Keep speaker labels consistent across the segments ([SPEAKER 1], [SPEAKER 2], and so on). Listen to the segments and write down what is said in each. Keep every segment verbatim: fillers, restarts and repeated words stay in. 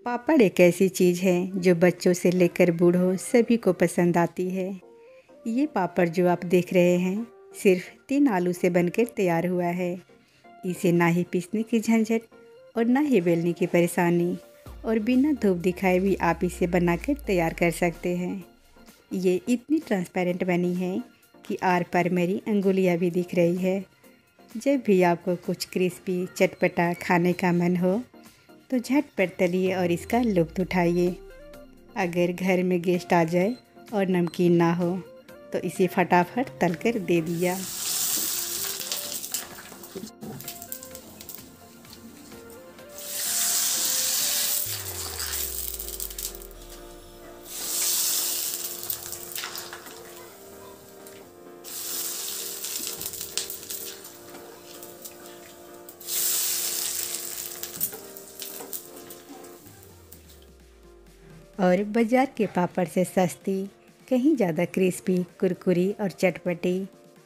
[SPEAKER 1] पापड़ एक ऐसी चीज़ है जो बच्चों से लेकर बूढ़ों सभी को पसंद आती है। ये पापड़ जो आप देख रहे हैं सिर्फ तीन आलू से बनकर तैयार हुआ है। इसे ना ही पीसने की झंझट और ना ही बेलने की परेशानी, और बिना धूप दिखाए भी आप इसे बनाकर तैयार कर सकते हैं। ये इतनी ट्रांसपेरेंट बनी है कि आर पार मेरी अंगुलियाँ भी दिख रही है। जब भी आपको कुछ क्रिस्पी चटपटा खाने का मन हो तो झटपट तलिए और इसका लुत्फ़ उठाइए। अगर घर में गेस्ट आ जाए और नमकीन ना हो तो इसे फटाफट तलकर दे दिया। और बाज़ार के पापड़ से सस्ती, कहीं ज़्यादा क्रिस्पी, कुरकुरी और चटपटी।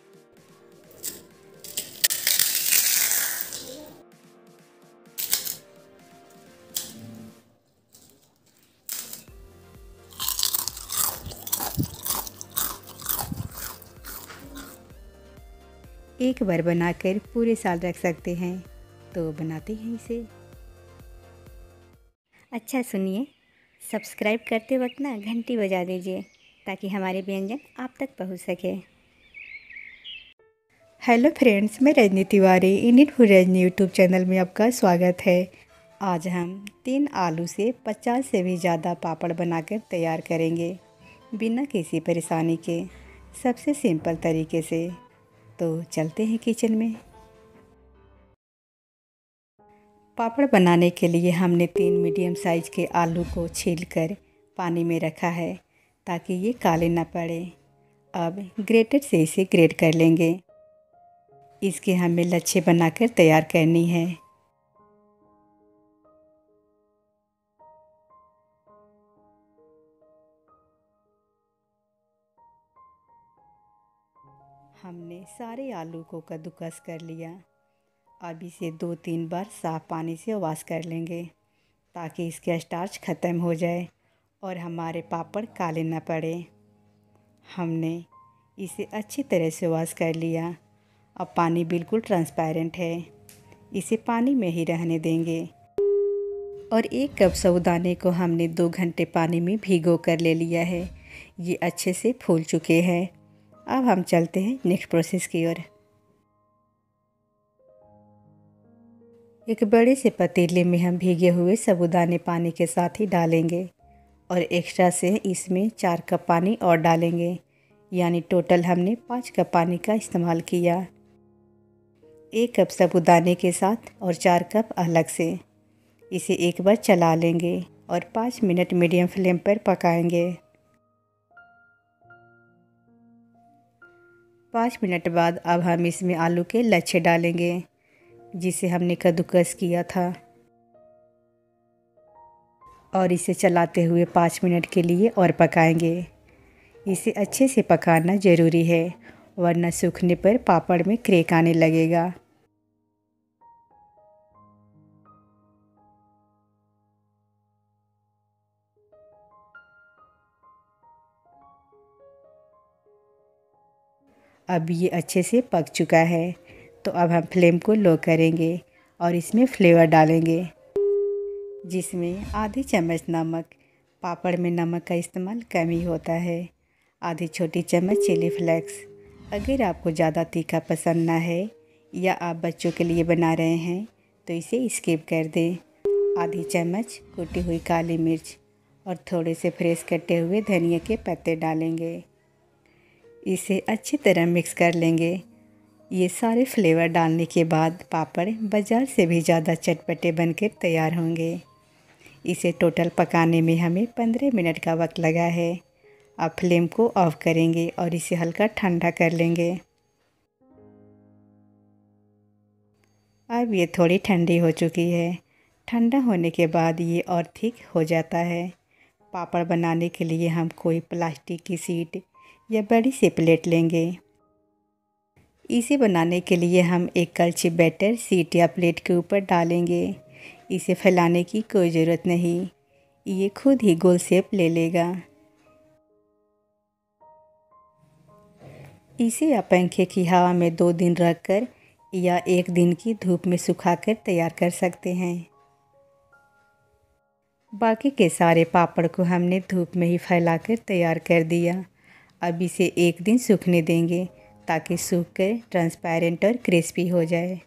[SPEAKER 1] एक बार बनाकर पूरे साल रख सकते हैं, तो बनाते हैं इसे। अच्छा सुनिए, सब्सक्राइब करते वक्त ना घंटी बजा दीजिए ताकि हमारे व्यंजन आप तक पहुंच सके। हेलो फ्रेंड्स, मैं Rajni Tiwari Indian food Rajni YouTube channel में आपका स्वागत है। आज हम तीन आलू से पचास से भी ज़्यादा पापड़ बनाकर तैयार करेंगे, बिना किसी परेशानी के, सबसे सिंपल तरीके से। तो चलते हैं किचन में। पापड़ बनाने के लिए हमने तीन मीडियम साइज़ के आलू को छीलकर पानी में रखा है ताकि ये काले ना पड़े। अब ग्रेटर से इसे ग्रेट कर लेंगे। इसके हमें लच्छे बनाकर तैयार करनी है। हमने सारे आलू को कद्दूकस कर लिया। अब इसे दो तीन बार साफ़ पानी से वॉश कर लेंगे ताकि इसका स्टार्च ख़त्म हो जाए और हमारे पापड़ काले ना पड़े। हमने इसे अच्छी तरह से वॉश कर लिया। अब पानी बिल्कुल ट्रांसपेरेंट है, इसे पानी में ही रहने देंगे। और एक कप साबूदाने को हमने दो घंटे पानी में भिगो कर ले लिया है। ये अच्छे से फूल चुके हैं। अब हम चलते हैं नेक्स्ट प्रोसेस की ओर। एक बड़े से पतीले में हम भीगे हुए साबूदाने पानी के साथ ही डालेंगे और एक्स्ट्रा से इसमें चार कप पानी और डालेंगे, यानी टोटल हमने पाँच कप पानी का इस्तेमाल किया। एक कप साबूदाने के साथ और चार कप अलग से। इसे एक बार चला लेंगे और पाँच मिनट मीडियम फ्लेम पर पकाएंगे। पाँच मिनट बाद अब हम इसमें आलू के लच्छे डालेंगे जिसे हमने कद्दूकस किया था, और इसे चलाते हुए पाँच मिनट के लिए और पकाएंगे। इसे अच्छे से पकाना ज़रूरी है, वरना सूखने पर पापड़ में क्रैक आने लगेगा। अब ये अच्छे से पक चुका है, तो अब हम फ्लेम को लो करेंगे और इसमें फ्लेवर डालेंगे, जिसमें आधी चम्मच नमक। पापड़ में नमक का इस्तेमाल कम ही होता है। आधी छोटी चम्मच चिली फ्लेक्स। अगर आपको ज़्यादा तीखा पसंद ना है या आप बच्चों के लिए बना रहे हैं तो इसे स्किप कर दें। आधी चम्मच कुटी हुई काली मिर्च और थोड़े से फ्रेश कटे हुए धनिया के पत्ते डालेंगे। इसे अच्छी तरह मिक्स कर लेंगे। ये सारे फ्लेवर डालने के बाद पापड़ बाज़ार से भी ज़्यादा चटपटे बनकर तैयार होंगे। इसे टोटल पकाने में हमें पंद्रह मिनट का वक्त लगा है। अब फ्लेम को ऑफ करेंगे और इसे हल्का ठंडा कर लेंगे। अब ये थोड़ी ठंडी हो चुकी है। ठंडा होने के बाद ये और थिक हो जाता है। पापड़ बनाने के लिए हम कोई प्लास्टिक की शीट या बड़ी सी प्लेट लेंगे। इसे बनाने के लिए हम एक कलछी बैटर शीट या प्लेट के ऊपर डालेंगे। इसे फैलाने की कोई ज़रूरत नहीं, ये खुद ही गोल शेप ले लेगा। इसे आप पंखे की हवा में दो दिन रखकर या एक दिन की धूप में सुखाकर तैयार कर सकते हैं। बाकी के सारे पापड़ को हमने धूप में ही फैलाकर तैयार कर दिया। अब इसे एक दिन सूखने देंगे ताकि सूखकर ट्रांसपेरेंट और क्रिस्पी हो जाए।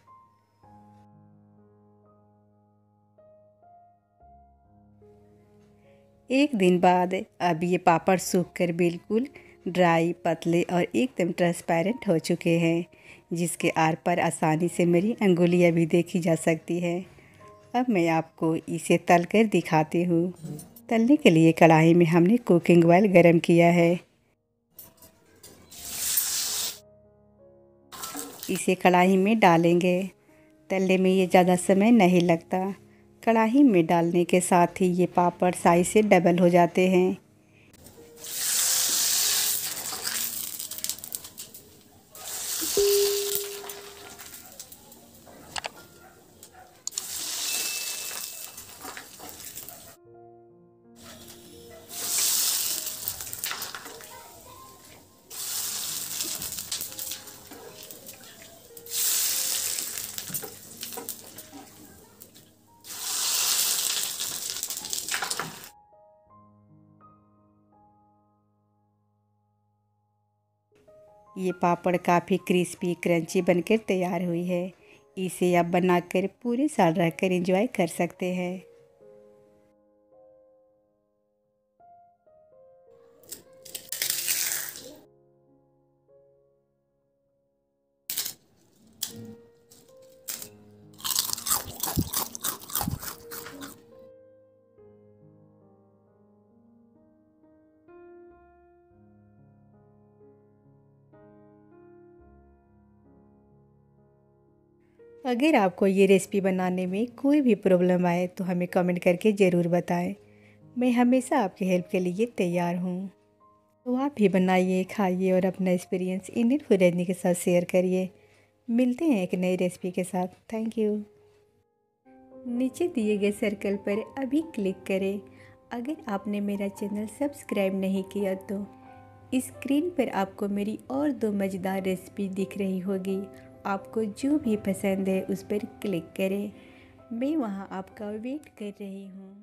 [SPEAKER 1] एक दिन बाद अब ये पापड़ सूखकर बिल्कुल ड्राई, पतले और एकदम ट्रांसपेरेंट हो चुके हैं, जिसके आर पर आसानी से मेरी अंगुलियां भी देखी जा सकती है। अब मैं आपको इसे तलकर दिखाती हूँ। तलने के लिए कढ़ाई में हमने कुकिंग ऑयल गरम किया है। इसे कढ़ाई में डालेंगे। तलने में ये ज़्यादा समय नहीं लगता। कढ़ाई में डालने के साथ ही ये पापड़ साइज से डबल हो जाते हैं। ये पापड़ काफ़ी क्रिस्पी क्रंची बनकर तैयार हुई है। इसे आप बनाकर पूरे साल रहकर एंजॉय कर सकते हैं। अगर आपको ये रेसिपी बनाने में कोई भी प्रॉब्लम आए तो हमें कमेंट करके ज़रूर बताएं। मैं हमेशा आपकी हेल्प के लिए तैयार हूँ। तो आप भी बनाइए, खाइए और अपना एक्सपीरियंस इंडियन फूड रेसिपी के साथ शेयर करिए। मिलते हैं एक नई रेसिपी के साथ। Thank you. नीचे दिए गए सर्कल पर अभी क्लिक करें अगर आपने मेरा चैनल सब्सक्राइब नहीं किया तो। स्क्रीन पर आपको मेरी और दो मज़ेदार रेसिपी दिख रही होगी। आपको जो भी पसंद है उस पर क्लिक करें। मैं वहाँ आपका वेट कर रही हूँ।